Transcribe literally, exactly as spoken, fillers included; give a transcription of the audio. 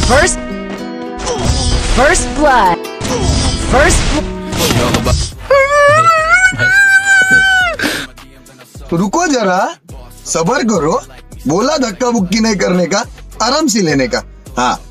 First, first blood. First. रुको जरा, सबर करो। बोला धक्का बुक्की नहीं करने का, आराम से लेने का। हाँ,